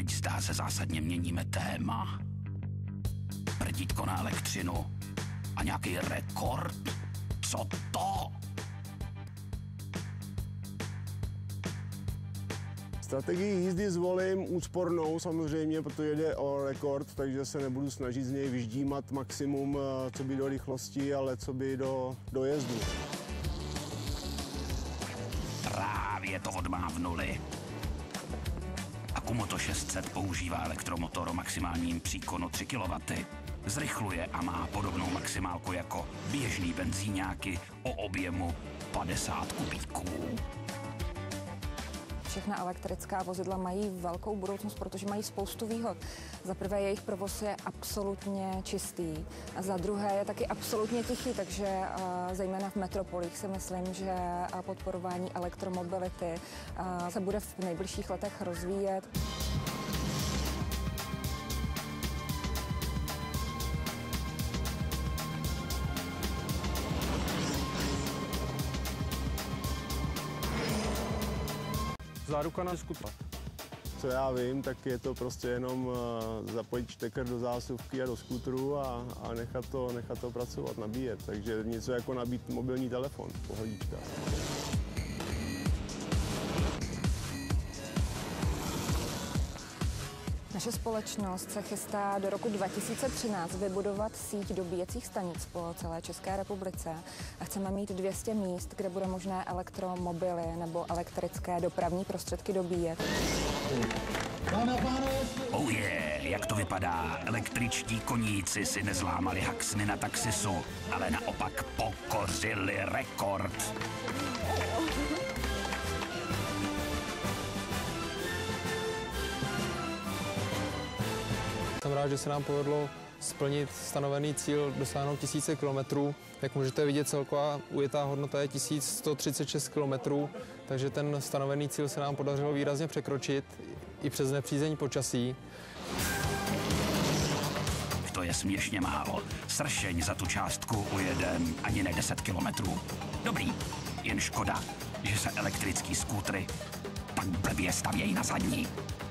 teď zdá se zásadně měníme téma. Prdítko na elektřinu a nějaký rekord? Co to? Strategii jízdy zvolím úspornou samozřejmě, protože jde o rekord, takže se nebudu snažit z něj vyždímat maximum, co by do rychlosti, ale co by do dojezdu. Právě to odmávnuli. Akumoto 600 používá elektromotor o maximálním příkonu 3 kW. Zrychluje a má podobnou maximálku jako běžný benzíňáky o objemu 50 kubíků. Všechna elektrická vozidla mají velkou budoucnost, protože mají spoustu výhod. Za prvé jejich provoz je absolutně čistý a za druhé je taky absolutně tichý, takže zejména v metropolích si myslím, že podporování elektromobility se bude v nejbližších letech rozvíjet. Záruka na skuter. Co já vím, tak je to prostě jenom zapojit štekr do zásuvky a do skútru a nechat to pracovat, nabíjet. Takže něco jako nabít mobilní telefon, pohodička. Naše společnost se chystá do roku 2013 vybudovat síť dobíjecích stanic po celé České republice a chceme mít 200 míst, kde bude možné elektromobily nebo elektrické dopravní prostředky dobíjet. Oh yeah, jak to vypadá? Električtí koníci si nezlámali haxny na taxisu, ale naopak pokořili rekord. Jsem rád, že se nám povedlo splnit stanovený cíl dosáhnout 1000 kilometrů. Jak můžete vidět, celková ujetá hodnota je 1136 kilometrů, takže ten stanovený cíl se nám podařilo výrazně překročit i přes nepřízeň počasí. To je směšně málo. Sršeň za tu částku ujede ani ne 10 kilometrů. Dobrý, jen škoda, že se elektrický skútry tak blbě stavějí na zadní.